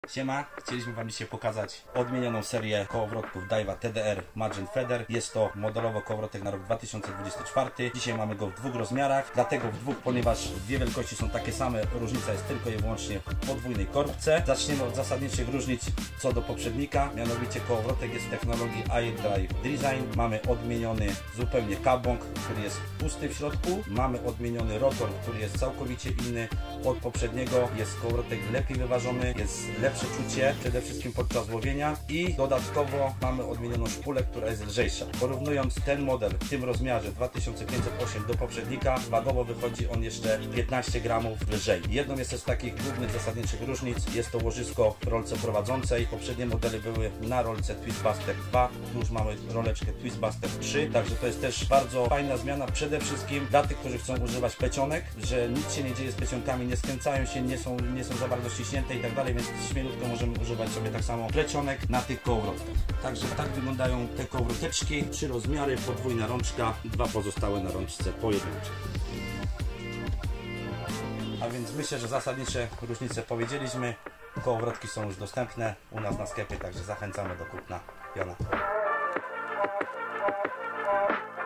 Siema, chcieliśmy Wam dzisiaj pokazać odmienioną serię kołowrotków Daiwa TDR Magent Feather. Jest to modelowo kołowrotek na rok 2024. Dzisiaj mamy go w dwóch rozmiarach, dlatego w dwóch, ponieważ dwie wielkości są takie same, różnica jest tylko i wyłącznie w podwójnej korbce. Zaczniemy od zasadniczych różnic co do poprzednika, mianowicie kołowrotek jest w technologii iDrive Design. Mamy odmieniony zupełnie kabong, który jest pusty w środku. Mamy odmieniony rotor, który jest całkowicie inny od poprzedniego. Jest kołowrotek lepiej wyważony, jest lepsze czucie, przede wszystkim podczas łowienia i dodatkowo mamy odmienioną szpulę, która jest lżejsza. Porównując ten model w tym rozmiarze 2508 do poprzednika, wagowo wychodzi on jeszcze 15 gramów lżej. Jedną jest z takich głównych zasadniczych różnic, jest to łożysko w rolce prowadzącej. Poprzednie modele były na rolce Twistbuster 2, tu już mamy roleczkę Twistbuster 3, także to jest też bardzo fajna zmiana, przede wszystkim dla tych, którzy chcą używać plecionek, że nic się nie dzieje z plecionkami, nie skręcają się, nie są za bardzo ściśnięte i tak dalej, więc śmielutko możemy używać sobie tak samo plecionek na tych kołowrotkach. Także tak wyglądają te kołowroteczki, 3 rozmiary, podwójna rączka, 2 pozostałe na rączce pojedyncze. A więc myślę, że zasadnicze różnice powiedzieliśmy. Kołowrotki są już dostępne u nas na sklepie, także zachęcamy do kupna piona.